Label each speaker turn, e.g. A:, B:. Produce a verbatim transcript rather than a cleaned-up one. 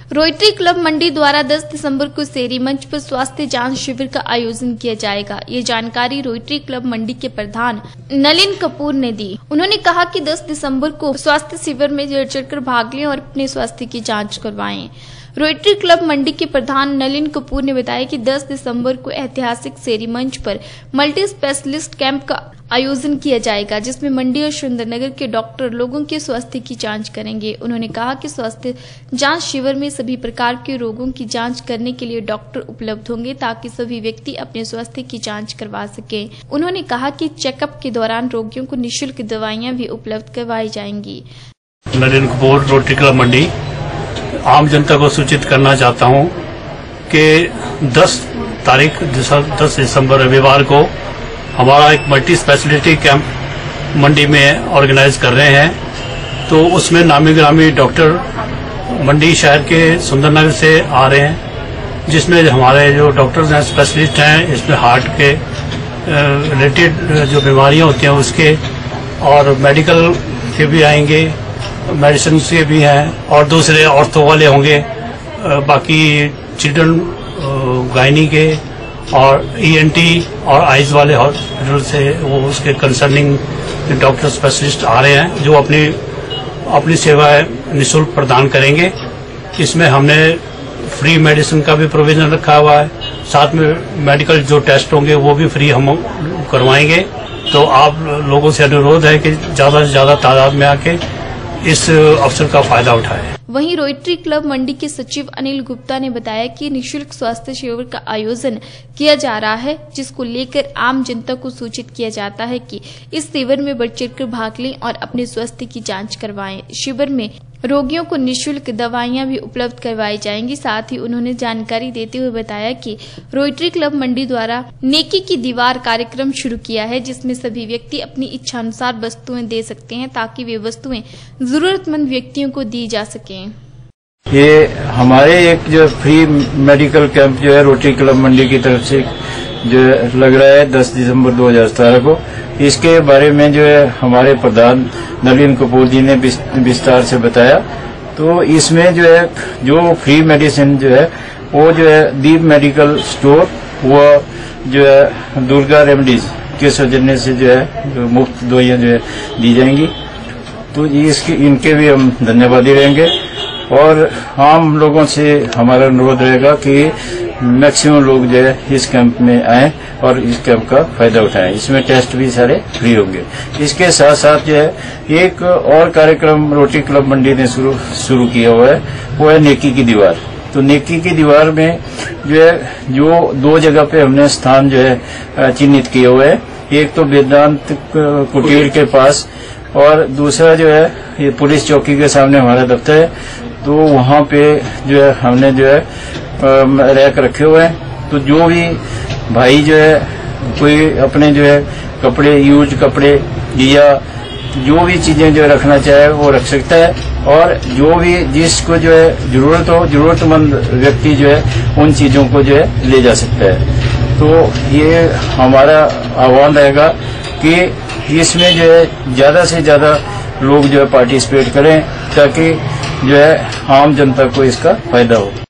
A: Rotary club मंडी द्वारा दस दिसंबर को शेरी मंच पर स्वास्थ्य जांच शिविर का आयोजन किया जाएगा। ये जानकारी रोटरी क्लब मंडी के प्रधान नलिन कपूर ने दी। उन्होंने कहा कि दस दिसंबर को स्वास्थ्य शिविर में बढ़ चढ़कर भाग लें और अपने स्वास्थ्य की जांच करवाएं। रोटरी क्लब मंडी के प्रधान नलिन कपूर ने बताया कि दस दिसंबर को ऐतिहासिक शेरी मंच पर मल्टी स्पेशलिस्ट कैंप का आयोजन किया जाएगा, जिसमें मंडी और सुंदरनगर के डॉक्टर लोगों के स्वास्थ्य की जांच करेंगे। उन्होंने कहा कि स्वास्थ्य जांच शिविर में सभी प्रकार के रोगों की जांच करने के लिए डॉक्टर उपलब्ध होंगे, ताकि सभी व्यक्ति अपने स्वास्थ्य की जांच करवा सकें। उन्होंने कहा कि चेकअप के दौरान रोगियों को निःशुल्क दवाइयां भी उपलब्ध करवाई जाएंगी।
B: Nalin Kapoor, rotary club Mandi. आम जनता को सूचित करना चाहता हूं कि दस तारीख दस दिसंबर रविवार को हमारा एक मल्टी स्पेशलिटी कैंप मंडी में ऑर्गेनाइज कर रहे हैं। तो उसमें नामी ग्रामी डॉक्टर मंडी शहर के सुंदरनगर से आ रहे हैं, जिसमें हमारे जो डॉक्टर्स हैं, स्पेशलिस्ट हैं, इसमें हार्ट के रिलेटेड जो बीमारियां होती हैं उसके, और मेडिकल के भी आएंगे, मेडिसिन के भी हैं, और दूसरे ऑर्थो वाले होंगे, बाकी चिल्ड्रन गायनी के और ईएनटी और आइज वाले हॉस्पिटल से वो उसके कंसर्निंग डॉक्टर स्पेशलिस्ट आ रहे हैं, जो अपनी अपनी सेवाएं निःशुल्क प्रदान करेंगे। इसमें हमने फ्री मेडिसिन का भी प्रोविजन रखा हुआ है, साथ में मेडिकल जो टेस्ट होंगे वो भी फ्री हम करवाएंगे। तो आप लोगों से अनुरोध है कि ज्यादा से ज्यादा तादाद में आके इस अवसर का फायदा उठाएं।
A: वहीं रोटरी क्लब मंडी के सचिव अनिल गुप्ता ने बताया कि निःशुल्क स्वास्थ्य शिविर का आयोजन किया जा रहा है, जिसको लेकर आम जनता को सूचित किया जाता है कि इस शिविर में बढ़ चढ़कर भाग लें और अपने स्वास्थ्य की जांच करवाएं। शिविर में रोगियों को निःशुल्क दवाइयां भी उपलब्ध करवाई जाएंगी। साथ ही उन्होंने जानकारी देते हुए बताया कि रोटरी क्लब मंडी द्वारा नेकी की दीवार कार्यक्रम शुरू किया है, जिसमें सभी व्यक्ति अपनी इच्छानुसार वस्तुएं दे सकते हैं, ताकि वे वस्तुएं जरूरतमंद व्यक्तियों को दी जा सकें।
C: ये हमारे एक जो फ्री मेडिकल कैंप जो है रोटरी क्लब मंडी की तरफ से जो लग रहा है दस दिसंबर दो हजार सत्रह को, इसके बारे में जो है हमारे प्रधान नलिन कपूर जी ने विस्तार से बताया। तो इसमें जो है जो फ्री मेडिसिन जो है वो जो है दीप मेडिकल स्टोर, वो जो है दुर्गा रेमडीज के सौजन्य से जो है जो मुफ्त दवाइयां जो है दी जाएंगी। तो इसके इनके भी हम धन्यवादी रहेंगे, और आम लोगों से हमारा अनुरोध रहेगा कि मैक्सिमम लोग जो है इस कैंप में आएं और इस कैंप का फायदा उठाएं। इसमें टेस्ट भी सारे फ्री होंगे। इसके साथ साथ जो है एक और कार्यक्रम रोटरी क्लब मंडी ने शुरू शुरू किया हुआ है, वो है नेकी की दीवार। तो नेकी की दीवार में जो है जो दो जगह पे हमने स्थान जो है चिन्हित किए हुए है, एक तो वेदांत कुटीर के पास, और दूसरा जो है ये पुलिस चौकी के सामने हमारा दफ्तर है। तो वहाँ पे जो है हमने जो है रैक रखे हुए हैं। तो जो भी भाई जो है कोई अपने जो है कपड़े, यूज कपड़े या जो भी चीजें जो रखना चाहे वो रख सकता है, और जो भी जिसको जो है जरूरत हो, जरूरतमंद व्यक्ति जो है उन चीजों को जो है ले जा सकता है। तो ये हमारा आह्वान रहेगा कि इसमें जो है ज्यादा से ज्यादा लोग जो है पार्टिसिपेट करें, ताकि जो है आम जनता को इसका फायदा हो।